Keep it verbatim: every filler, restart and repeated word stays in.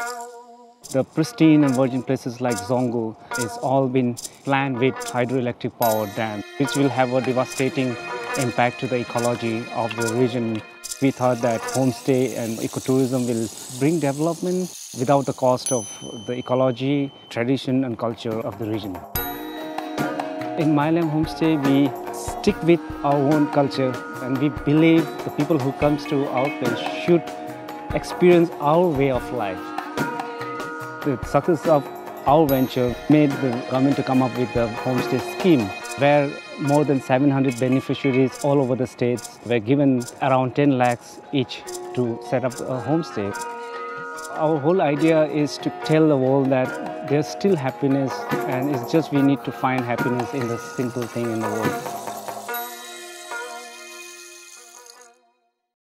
The pristine and virgin places like Zongo is all been planned with hydroelectric power dam, which will have a devastating impact to the ecology of the region. We thought that homestay and ecotourism will bring development without the cost of the ecology, tradition and culture of the region. In Mylam Homestay, we stick with our own culture and we believe the people who comes to our place should experience our way of life. The success of our venture made the government to come up with the homestay scheme, where more than seven hundred beneficiaries all over the states were given around ten lakhs each to set up a homestay. Our whole idea is to tell the world that there's still happiness, and it's just we need to find happiness in the simple thing in the world.